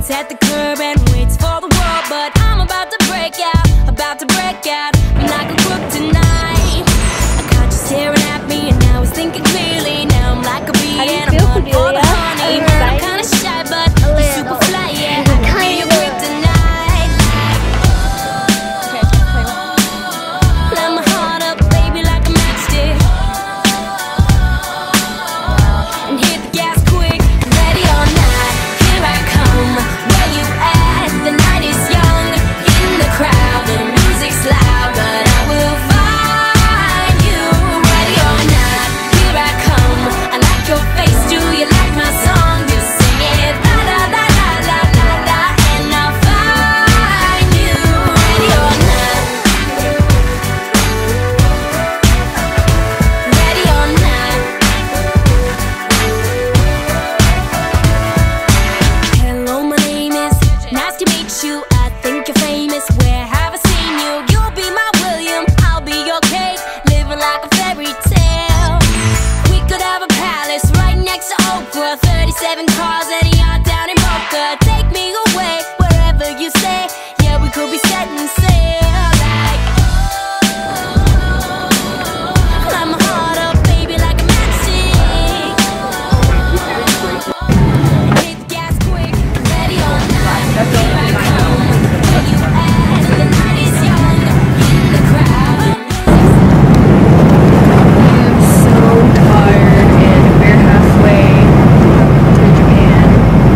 stands at the curb and waits for the world, but I'm about to break out, about to break out. I'm like a crook tonight. I caught you staring at me and I was thinking clearly. Now I'm like a bee and I'm on for the honey. I'm kinda shy but you're super fly, yeah. I can be your queen tonight. Let my heart up, baby, like a matchstick. And hit the gas quick, ready or not, here I come. Where you at? The night is young, in the crowd, the music's loud, but I will find you. Ready or not, here I come. I like your face, do you like my song? Just sing it, la la la la la la la, and I'll find you. Ready or not, ready or not. Hello, my name is, nice to meet you. I think you're famous, where have I seen you? You'll be my William, I'll be your Kate, living like a fairy tale. We could have a palace right next to Oprah, 37 cars and a yacht down in Boca. Take me away, wherever you say, yeah, we could be setting sail like, light my heart up, baby, like a matchstick. Hit the gas quick, ready or not, here I come. Where you at? The night is young, in the crowd. I'm so tired and we're halfway to Japan.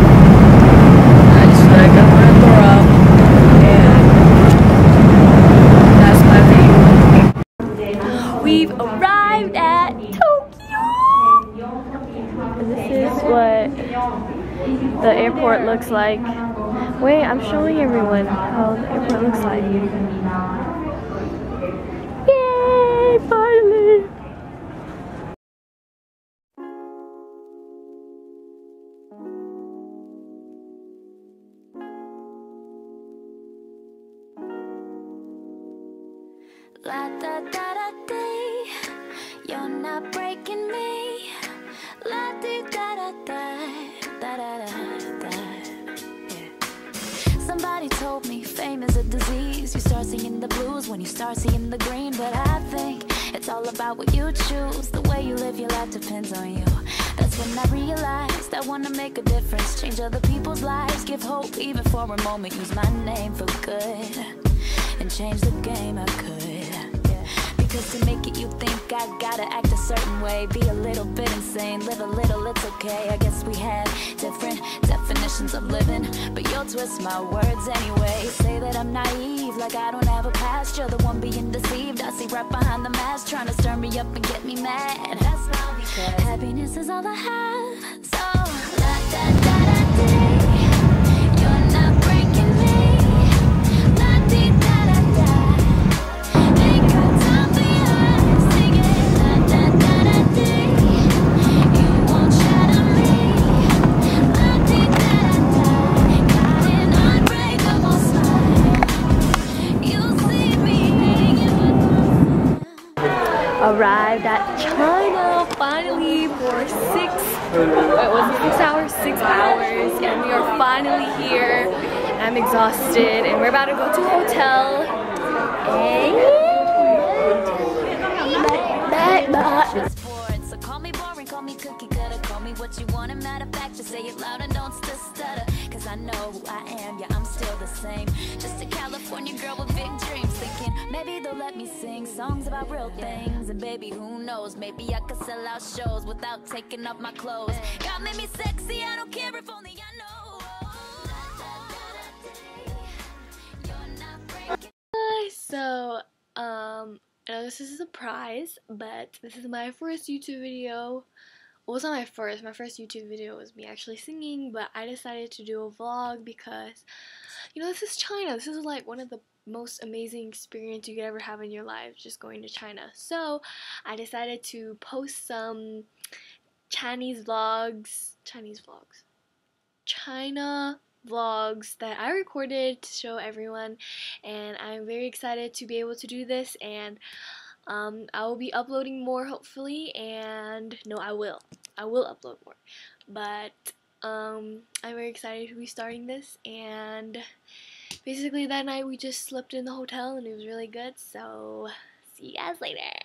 I just feel like I want to throw up and that's my thing. We've arrived at Tokyo! And this is what the airport looks like. Wait, I'm showing everyone how the airport looks like. Yay, finally! La da da da dee, you're not breaking me. La dee da da da, da da da da. Yeah. Somebody told me fame is a disease. You start seeing the blues when you start seeing the green. But I think it's all about what you choose. The way you live your life depends on you. That's when I realized I wanna make a difference, change other people's lives, give hope even for a moment. Use my name for good and change the game I could. Because to make it you think I gotta act a certain way, be a little bit insane, live a little, it's okay. I guess we have different definitions of living, but you'll twist my words anyway. Say that I'm naive, like I don't have a past. You're the one being deceived. I see right behind the mask, trying to stir me up and get me mad. That's not because happiness is all I have. So la da da da dee, you're not breaking me. La dee da da da. Ain't got time for yours. Sing it, la da da da dee. You won't shatter me. La dee da da da. Got an unbreakable smile. You'll see me hanging with my Arrived at China finally for 6 hours? 6 hours, and we are finally here. I'm exhausted and we're about to go to a hotel. So call me boring, call me cookie cutter, call me what you want, and matter of fact, just say it loud and don't stutter. Cause I know who I am, yeah, I'm still the same. Just a California girl with big dreams, thinking maybe they'll let me sing songs about real things. And baby, who knows, maybe I could sell out shows without taking off my clothes. God made me sexy, I don't care if only I know. So, I know this is a surprise, but this is my first YouTube video. Well, it's not my first. My first YouTube video was me actually singing, but I decided to do a vlog because, you know, this is China. This is like one of the most amazing experience you could ever have in your life, just going to China. So, I decided to post some China vlogs that I recorded to show everyone, and I'm very excited to be able to do this. And I will be uploading more hopefully, and no, I will upload more, but I'm very excited to be starting this, and basically that night we just slept in the hotel and it was really good, so see you guys later.